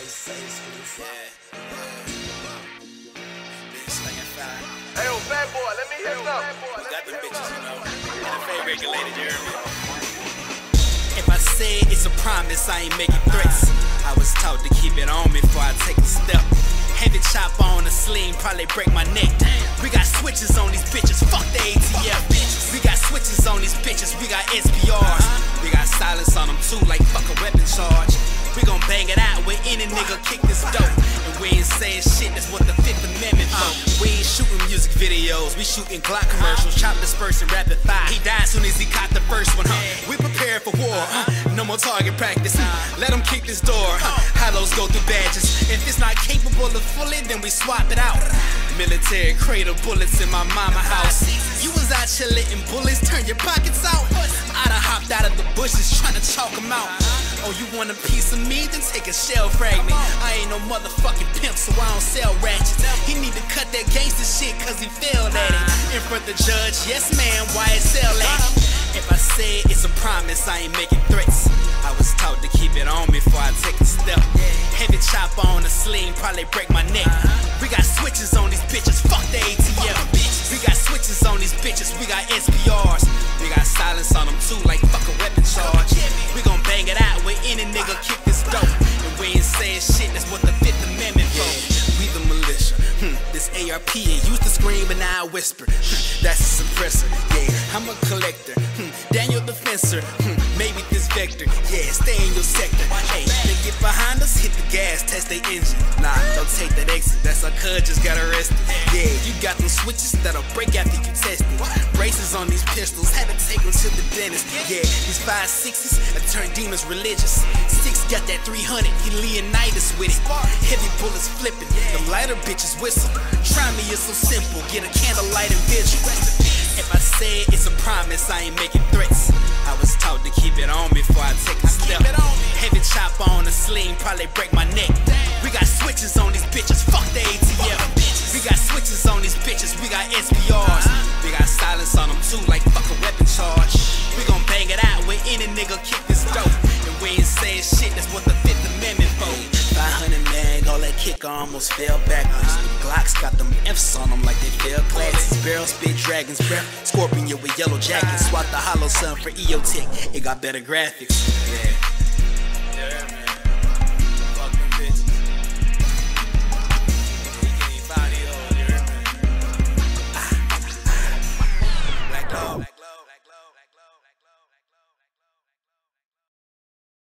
Hey, yo, Fatboi, let me hear something. We got them bitches, you know. NFA regulated, you hear me? If I say it's a promise, I ain't making threats. I was taught to keep it on me before I take a step. Heavy chop on a sling, probably break my neck. We got switches on these bitches, fuck the ATF. We got switches on these bitches, we got SPRs. We got silence on them too, like fuck a weapon charge. We gon' bang it out with any nigga kick this dope. And we ain't saying shit, that's what the 5th Amendment for. We ain't shooting music videos, we shooting Glock commercials. Chop dispersing rapid fire. He died soon as he caught the first one, We prepared for war, No more target practice, Let them kick this door, Hollows go through badges. If it's not capable of fully, then we swap it out. Military cradle bullets in my mama house. You was out here letting bullets turn your pockets out. I done hopped out of the bushes trying to chalk them out. Oh, you want a piece of me? Then take a shell fragment. I ain't no motherfucking pimp, so I don't sell ratchets. He need to cut that gangster shit cause he failed at it. In front of the judge, yes man, YSL at it. If I say it's a promise, I ain't making threats. I was taught to keep it on me before I take a step. Heavy chop on a sling, probably break my neck. We got switches on these bitches, fuck the ATF. We got switches on these bitches, we got SPRs. We got silence on them too, like fuck a weapon charge. We gon' bang it out with any nigga kick this dope. And we ain't saying shit, that's what the 5th Amendment for. We the militia, this ARP ain't used to scream but now I whisper. That's a suppressor, I'm a collector. Daniel the fencer, maybe this vector. Stay in your sector. Hey, they get behind us, hit the gas, test their engine. Nah, don't take that exit, that's our cuz just got arrested. You got them switches that'll break after you test it. Braces on these pistols, had to take them to the dentist. These 5.6s, I turned demons religious. 6 got that 300, he Leonidas with it. Heavy bullets flipping, them lighter bitches whistle. Try me, it's so simple, get a candlelight and vigil. If I say it's a promise, I ain't making threats. I was taught to keep it on me before I take a step. Heavy chop on a sling, probably break my neck. We got switches on these bitches, fuck the ATF. We got switches on these bitches, we got SPRs. We got silence on them too, like fuck a weapon charge. We gon' bang it out with any nigga kick this dope. And we ain't saying shit, that's what the 5th Amendment for. 500 mag, all that kick almost fell backwards. The Glocks got them F's on them like they fell classes. Barrel spit dragon's breath, scorpion with yellow jackets. Swap the hollow sun for EOTech, it got better graphics.